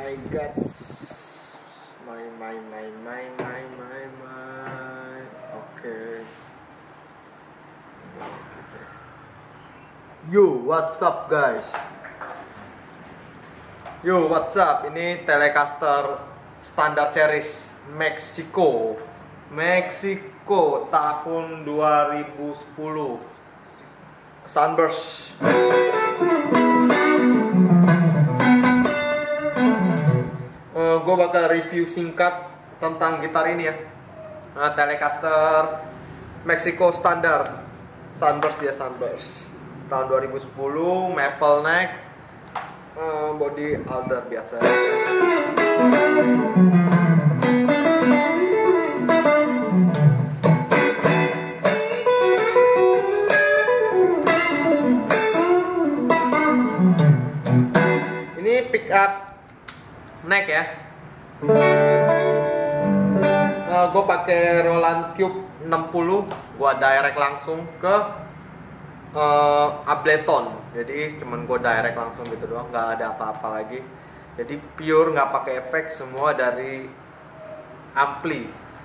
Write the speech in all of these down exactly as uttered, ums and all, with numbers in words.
my god. My my my my my my my. Oke. Yo, what's up guys? Yo, what's up? Ini Telecaster standar series Meksiko. Meksiko tahun dua ribu sepuluh. Sunburst. Uh, gue bakal review singkat tentang gitar ini ya. Nah, Telecaster Meksiko standar Sunburst, dia Sunburst tahun dua ribu sepuluh, maple neck, uh, body alder biasa. Ini pick up neck ya. Uh, gue pakai Roland Cube enam puluh, gue direct langsung ke uh, Ableton. Jadi cuman gue direct langsung gitu doang, nggak ada apa-apa lagi. Jadi pure, nggak pakai efek, semua dari ampli.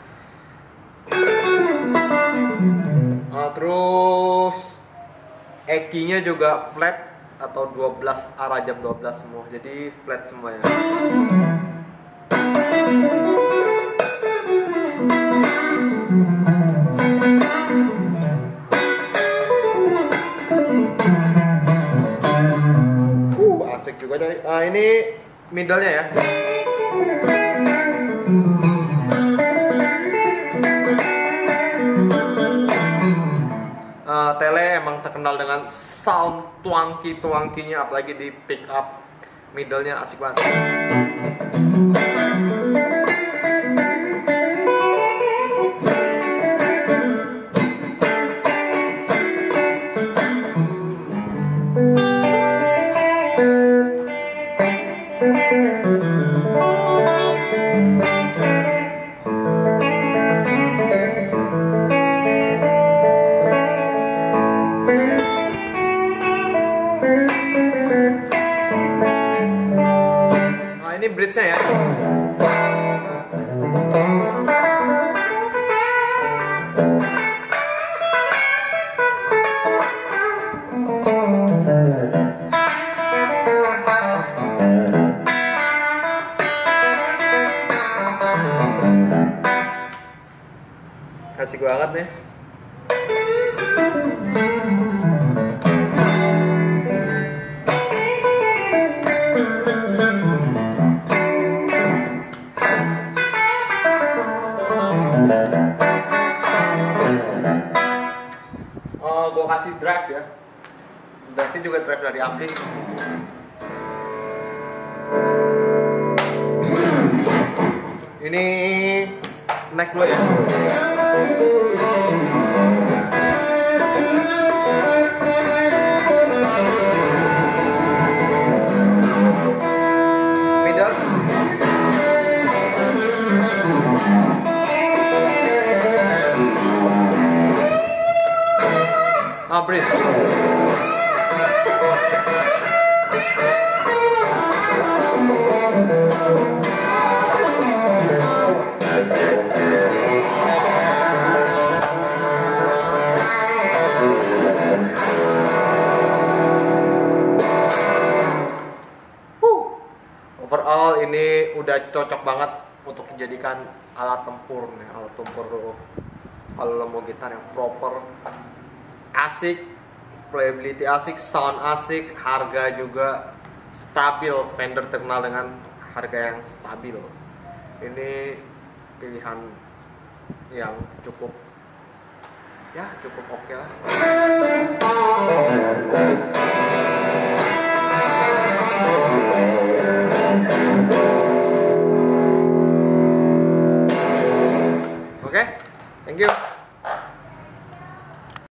Uh, terus Eki-nya juga flat atau dua belas arah jam dua belas semua, jadi flat semuanya. Uh, asik juga deh. Uh, ini middle-nya ya. Uh, Tele emang terkenal dengan sound tuangki-tuangkinya, apalagi di pick up middle-nya asik banget. Ini bridge-nya ya. Asik banget nih. Oh, gue kasih drive ya. Drive-nya juga drive dari ampli. Ini neck dulu ya. Middle. Ah, bridge. Overall ini udah cocok banget untuk dijadikan alat tempur nih, alat tempur kalau lo mau gitar yang proper, asik, playability asik, sound asik, harga juga stabil. Fender terkenal dengan harga yang stabil. Ini pilihan yang cukup, ya cukup oke lah. Oke, okay, thank you.